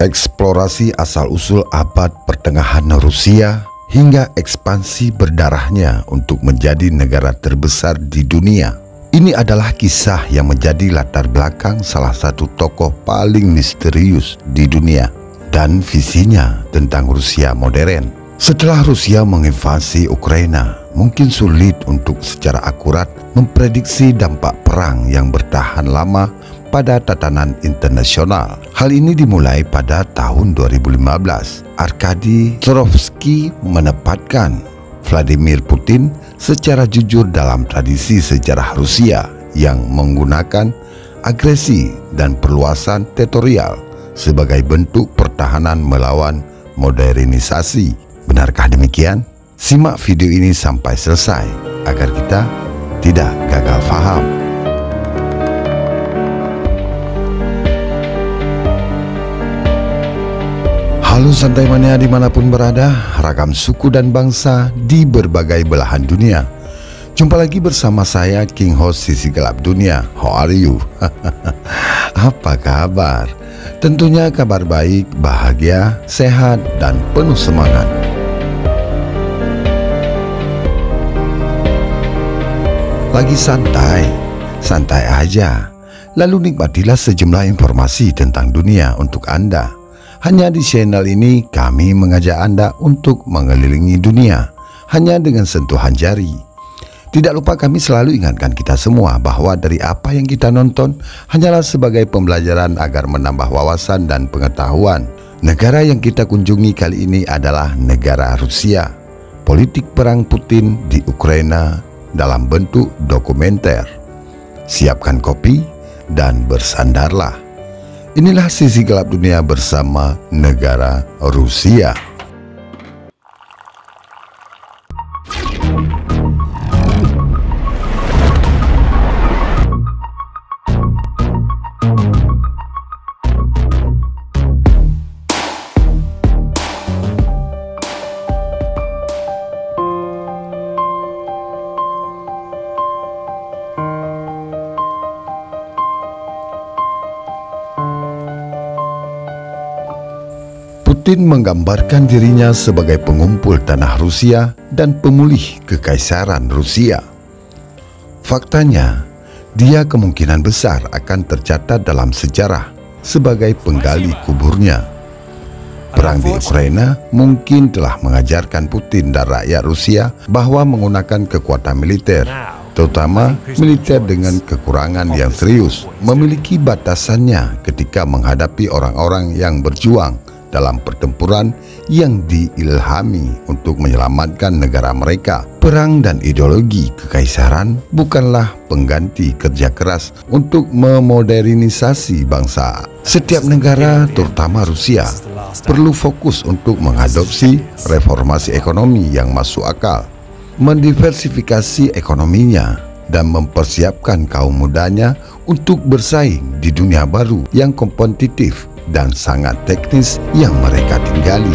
Eksplorasi asal-usul abad pertengahan Rusia hingga ekspansi berdarahnya untuk menjadi negara terbesar di dunia. Ini adalah kisah yang menjadi latar belakang salah satu tokoh paling misterius di dunia dan visinya tentang Rusia modern. Setelah Rusia menginvasi Ukraina, mungkin sulit untuk secara akurat memprediksi dampak perang yang bertahan lama pada tatanan internasional. Hal ini dimulai pada tahun 2015. Arkady Turovsky menempatkan Vladimir Putin secara jujur dalam tradisi sejarah Rusia yang menggunakan agresi dan perluasan teritorial sebagai bentuk pertahanan melawan modernisasi. Benarkah demikian? Simak video ini sampai selesai agar kita tidak gagal paham. Halo santai mania dimanapun berada, ragam suku dan bangsa di berbagai belahan dunia. Jumpa lagi bersama saya King Host Sisi Gelap Dunia. How are you? Apa kabar? Tentunya kabar baik, bahagia, sehat, dan penuh semangat. Lagi santai aja. Lalu nikmatilah sejumlah informasi tentang dunia untuk Anda. Hanya di channel ini kami mengajak Anda untuk mengelilingi dunia hanya dengan sentuhan jari. Tidak lupa kami selalu ingatkan kita semua bahwa dari apa yang kita nonton hanyalah sebagai pembelajaran agar menambah wawasan dan pengetahuan. Negara yang kita kunjungi kali ini adalah negara Rusia. Politik perang Putin di Ukraina dalam bentuk dokumenter. Siapkan kopi dan bersandarlah. Inilah Sisi Gelap Dunia bersama negara Rusia. Putin menggambarkan dirinya sebagai pengumpul tanah Rusia dan pemulih kekaisaran Rusia. Faktanya, dia kemungkinan besar akan tercatat dalam sejarah sebagai penggali kuburnya. Perang di Ukraina mungkin telah mengajarkan Putin dan rakyat Rusia bahwa menggunakan kekuatan militer, terutama militer dengan kekurangan yang serius, memiliki batasannya ketika menghadapi orang-orang yang berjuang dalam pertempuran yang diilhami untuk menyelamatkan negara mereka. Perang dan ideologi kekaisaran bukanlah pengganti kerja keras untuk memodernisasi bangsa. Setiap negara, terutama Rusia, perlu fokus untuk mengadopsi reformasi ekonomi yang masuk akal, mendiversifikasi ekonominya, dan mempersiapkan kaum mudanya untuk bersaing di dunia baru yang kompetitif dan sangat teknis yang mereka tinggali.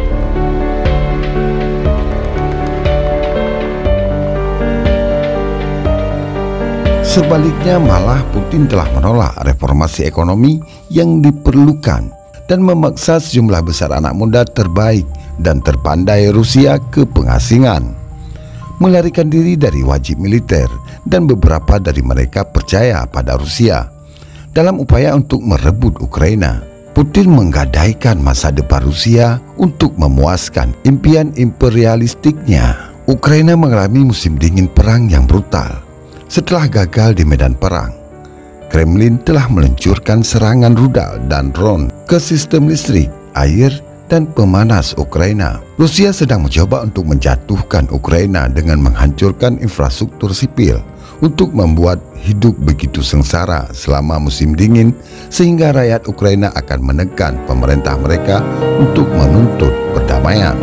Sebaliknya malah Putin telah menolak reformasi ekonomi yang diperlukan dan memaksa sejumlah besar anak muda terbaik dan terpandai Rusia ke pengasingan, melarikan diri dari wajib militer, dan beberapa dari mereka percaya pada Rusia. Dalam upaya untuk merebut Ukraina, Putin menggadaikan masa depan Rusia untuk memuaskan impian imperialistiknya. Ukraina mengalami musim dingin perang yang brutal. Setelah gagal di medan perang, Kremlin telah meluncurkan serangan rudal dan drone ke sistem listrik, air, dan pemanas Ukraina. Rusia sedang mencoba untuk menjatuhkan Ukraina dengan menghancurkan infrastruktur sipil untuk membuat hidup begitu sengsara selama musim dingin, sehingga rakyat Ukraina akan menekan pemerintah mereka untuk menuntut perdamaian.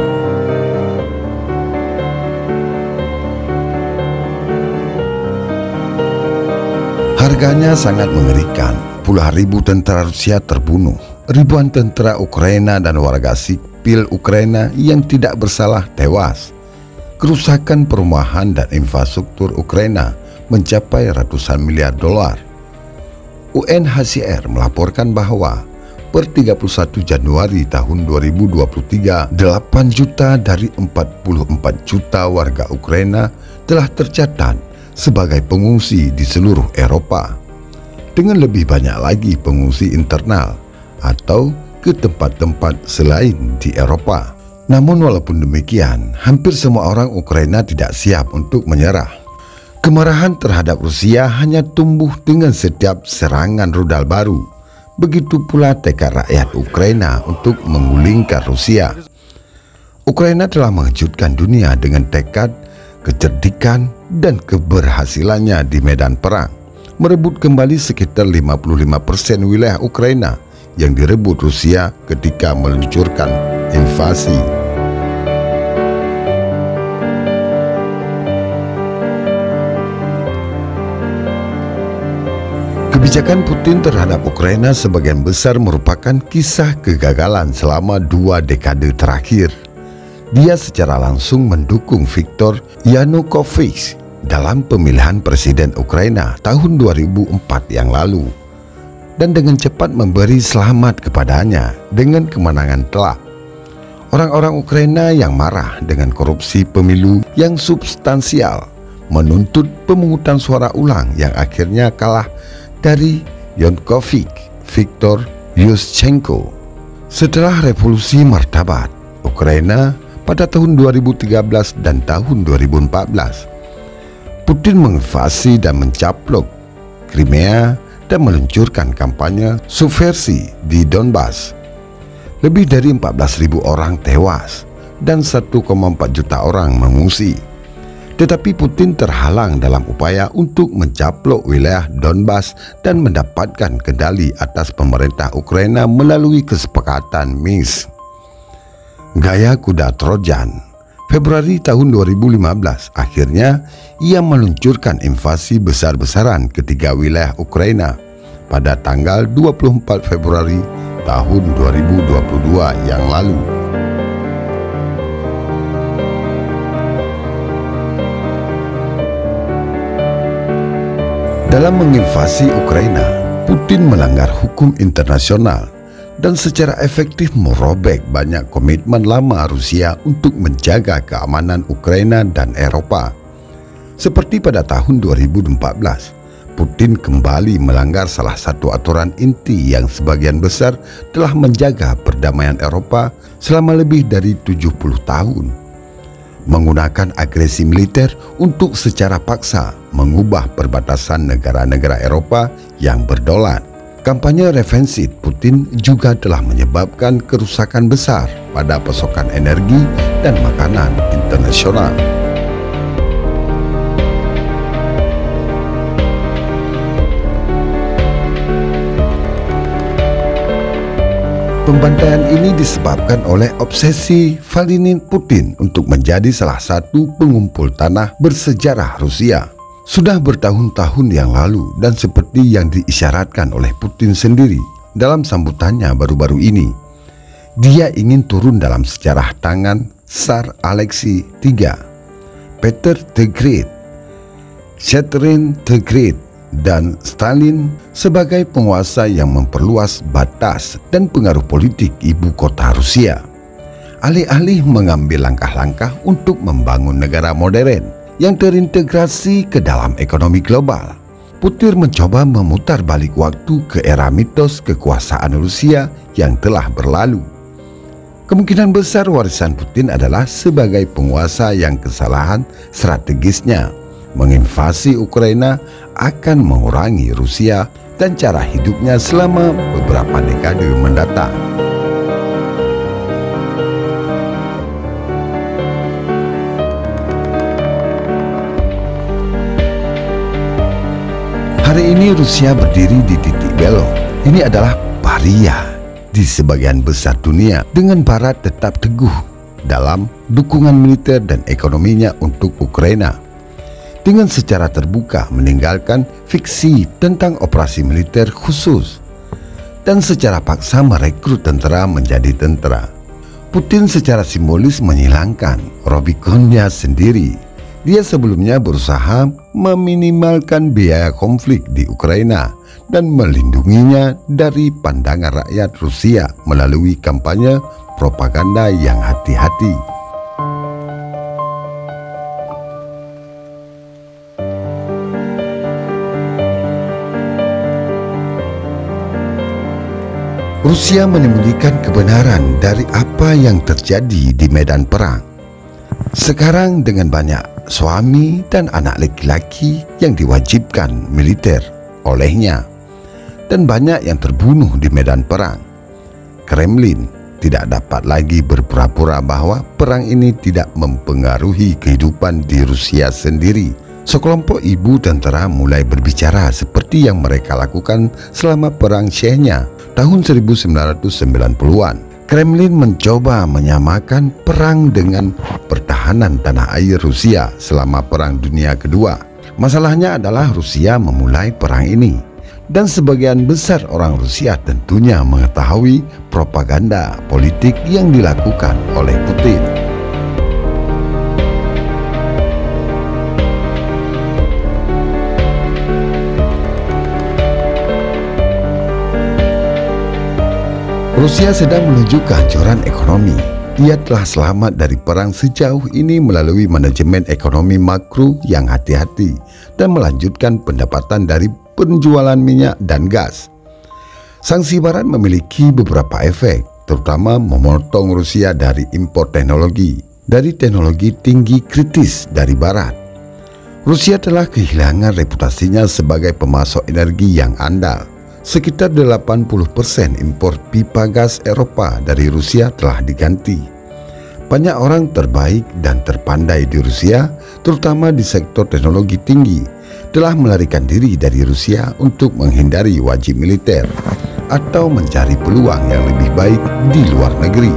Harganya sangat mengerikan. Puluhan ribu tentara Rusia terbunuh, ribuan tentara Ukraina dan warga sipil Ukraina yang tidak bersalah tewas. Kerusakan perumahan dan infrastruktur Ukraina mencapai ratusan miliar dolar. UNHCR melaporkan bahwa per 31 Januari tahun 2023, 8 juta dari 44 juta warga Ukraina telah tercatat sebagai pengungsi di seluruh Eropa, dengan lebih banyak lagi pengungsi internal atau ke tempat-tempat selain di Eropa. Namun walaupun demikian, hampir semua orang Ukraina tidak siap untuk menyerah. Kemarahan terhadap Rusia hanya tumbuh dengan setiap serangan rudal baru. Begitu pula tekad rakyat Ukraina untuk menggulingkan Rusia. Ukraina telah mengejutkan dunia dengan tekad, kecerdikan, dan keberhasilannya di medan perang, merebut kembali sekitar 55% wilayah Ukraina yang direbut Rusia ketika meluncurkan invasi. Kebijakan Putin terhadap Ukraina sebagian besar merupakan kisah kegagalan selama 2 dekade terakhir. Dia secara langsung mendukung Viktor Yanukovych dalam pemilihan presiden Ukraina tahun 2004 yang lalu, dan dengan cepat memberi selamat kepadanya dengan kemenangan telak. Orang-orang Ukraina yang marah dengan korupsi pemilu yang substansial menuntut pemungutan suara ulang yang akhirnya kalah dari Yanukovych, Viktor Yushchenko. Setelah revolusi martabat Ukraina pada tahun 2013 dan tahun 2014, Putin menginvasi dan mencaplok Crimea dan meluncurkan kampanye subversi di Donbas. Lebih dari 14.000 orang tewas dan 1,4 juta orang mengungsi. Tetapi Putin terhalang dalam upaya untuk mencaplok wilayah Donbas dan mendapatkan kendali atas pemerintah Ukraina melalui kesepakatan Minsk. Gaya kuda Trojan. Februari tahun 2015, akhirnya ia meluncurkan invasi besar-besaran ke 3 wilayah Ukraina pada tanggal 24 Februari tahun 2022 yang lalu. Dalam menginvasi Ukraina, Putin melanggar hukum internasional dan secara efektif merobek banyak komitmen lama Rusia untuk menjaga keamanan Ukraina dan Eropa. Seperti pada tahun 2014, Putin kembali melanggar salah satu aturan inti yang sebagian besar telah menjaga perdamaian Eropa selama lebih dari 70 tahun. Menggunakan agresi militer untuk secara paksa mengubah perbatasan negara-negara Eropa yang berdaulat. Kampanye defensif Putin juga telah menyebabkan kerusakan besar pada pasokan energi dan makanan internasional. Pembantaian ini disebabkan oleh obsesi Vladimir Putin untuk menjadi salah satu pengumpul tanah bersejarah Rusia. Sudah bertahun-tahun yang lalu, dan seperti yang diisyaratkan oleh Putin sendiri dalam sambutannya baru-baru ini, dia ingin turun dalam sejarah tangan Tsar Alexei III, Peter the Great, Catherine the Great, dan Stalin sebagai penguasa yang memperluas batas dan pengaruh politik ibu kota Rusia. Alih-alih mengambil langkah-langkah untuk membangun negara modern yang terintegrasi ke dalam ekonomi global, Putin mencoba memutar balik waktu ke era mitos kekuasaan Rusia yang telah berlalu. Kemungkinan besar warisan Putin adalah sebagai penguasa yang kesalahan strategisnya menginvasi Ukraina akan mengurangi Rusia dan cara hidupnya selama beberapa dekade mendatang. Hari ini Rusia berdiri di titik belok. Ini adalah paria di sebagian besar dunia, dengan Barat tetap teguh dalam dukungan militer dan ekonominya untuk Ukraina, dengan secara terbuka meninggalkan fiksi tentang operasi militer khusus dan secara paksa merekrut tentara menjadi tentara. Putin secara simbolis menghilangkan Rubikonnya sendiri. Dia sebelumnya berusaha meminimalkan biaya konflik di Ukraina dan melindunginya dari pandangan rakyat Rusia melalui kampanye propaganda yang hati-hati. Rusia menyembunyikan kebenaran dari apa yang terjadi di medan perang. Sekarang dengan banyak suami dan anak laki-laki yang diwajibkan militer olehnya, dan banyak yang terbunuh di medan perang, Kremlin tidak dapat lagi berpura-pura bahwa perang ini tidak mempengaruhi kehidupan di Rusia sendiri. Sekelompok ibu tentara mulai berbicara seperti yang mereka lakukan selama perang Chechnya tahun 1990-an. Kremlin mencoba menyamakan perang dengan pertahanan tanah air Rusia selama Perang Dunia Kedua. Masalahnya adalah Rusia memulai perang ini, dan sebagian besar orang Rusia tentunya mengetahui propaganda politik yang dilakukan oleh Putin. Rusia sedang menuju kehancuran ekonomi. Ia telah selamat dari perang sejauh ini melalui manajemen ekonomi makro yang hati-hati dan melanjutkan pendapatan dari penjualan minyak dan gas. Sanksi Barat memiliki beberapa efek, terutama memotong Rusia dari impor teknologi tinggi kritis dari Barat. Rusia telah kehilangan reputasinya sebagai pemasok energi yang andal. Sekitar 80% impor pipa gas Eropa dari Rusia telah diganti. Banyak orang terbaik dan terpandai di Rusia, terutama di sektor teknologi tinggi, telah melarikan diri dari Rusia untuk menghindari wajib militer atau mencari peluang yang lebih baik di luar negeri.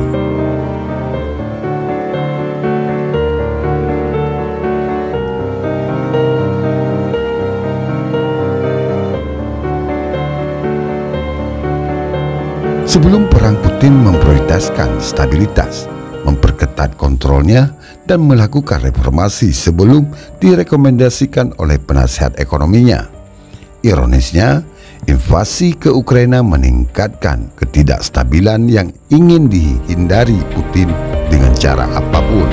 Sebelum perang, Putin memprioritaskan stabilitas, memperketat kontrolnya, dan melakukan reformasi sebelum direkomendasikan oleh penasihat ekonominya. Ironisnya, invasi ke Ukraina meningkatkan ketidakstabilan yang ingin dihindari Putin dengan cara apapun.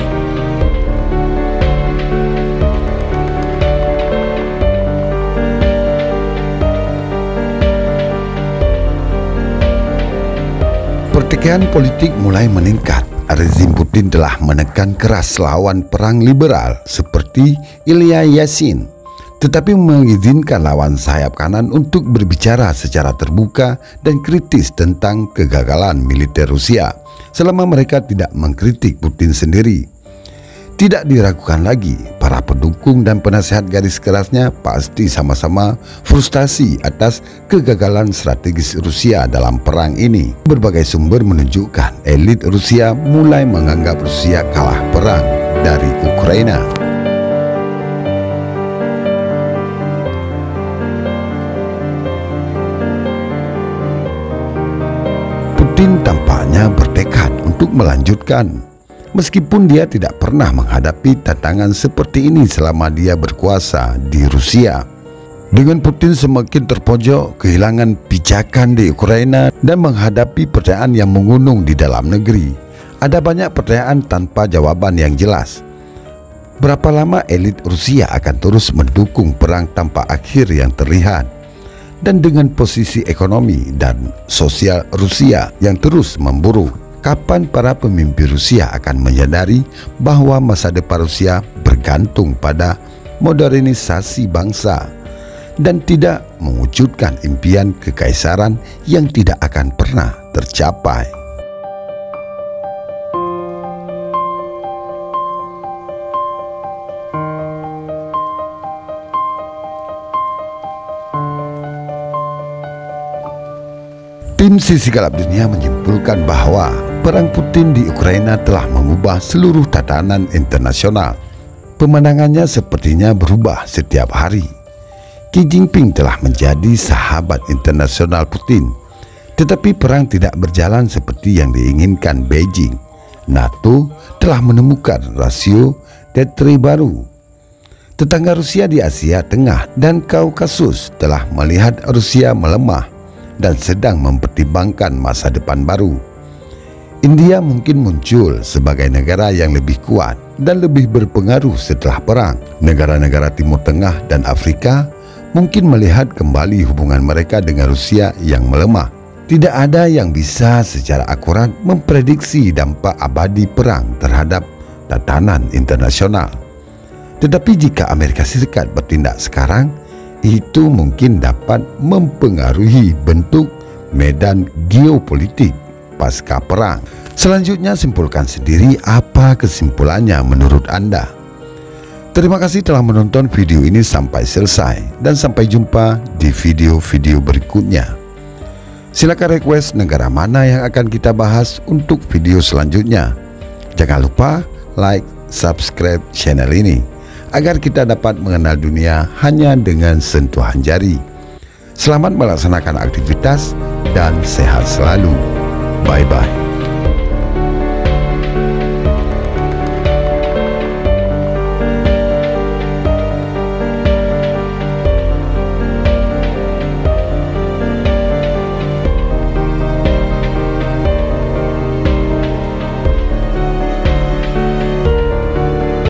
Pertikaian politik mulai meningkat. Rezim Putin telah menekan keras lawan perang liberal seperti Ilya Yashin, tetapi mengizinkan lawan sayap kanan untuk berbicara secara terbuka dan kritis tentang kegagalan militer Rusia selama mereka tidak mengkritik Putin sendiri. Tidak diragukan lagi, para pendukung dan penasihat garis kerasnya pasti sama-sama frustasi atas kegagalan strategis Rusia dalam perang ini. Berbagai sumber menunjukkan elit Rusia mulai menganggap Rusia kalah perang dari Ukraina. Putin tampaknya bertekad untuk melanjutkan, meskipun dia tidak pernah menghadapi tantangan seperti ini selama dia berkuasa di Rusia. Dengan Putin semakin terpojok, kehilangan pijakan di Ukraina, dan menghadapi pertanyaan yang menggunung di dalam negeri, ada banyak pertanyaan tanpa jawaban yang jelas. Berapa lama elit Rusia akan terus mendukung perang tanpa akhir yang terlihat? Dan dengan posisi ekonomi dan sosial Rusia yang terus memburuk, kapan para pemimpin Rusia akan menyadari bahwa masa depan Rusia bergantung pada modernisasi bangsa dan tidak mewujudkan impian kekaisaran yang tidak akan pernah tercapai? Tim Sisi Gelap Dunia menyimpulkan bahwa perang Putin di Ukraina telah mengubah seluruh tatanan internasional. Pemandangannya sepertinya berubah setiap hari. Xi Jinping telah menjadi sahabat internasional Putin, tetapi perang tidak berjalan seperti yang diinginkan Beijing. NATO telah menemukan rasio Tetri baru. Tetangga Rusia di Asia Tengah dan Kaukasus telah melihat Rusia melemah dan sedang mempertimbangkan masa depan baru. India mungkin muncul sebagai negara yang lebih kuat dan lebih berpengaruh setelah perang. Negara-negara Timur Tengah dan Afrika mungkin melihat kembali hubungan mereka dengan Rusia yang melemah. Tidak ada yang bisa secara akurat memprediksi dampak abadi perang terhadap tatanan internasional. Tetapi jika Amerika Serikat bertindak sekarang, itu mungkin dapat mempengaruhi bentuk medan geopolitik pasca perang. Selanjutnya, simpulkan sendiri apa kesimpulannya menurut Anda. Terima kasih telah menonton video ini sampai selesai, dan sampai jumpa di video-video berikutnya. Silakan request negara mana yang akan kita bahas untuk video selanjutnya. Jangan lupa like, subscribe channel ini agar kita dapat mengenal dunia hanya dengan sentuhan jari. Selamat melaksanakan aktivitas dan sehat selalu. Bye-bye.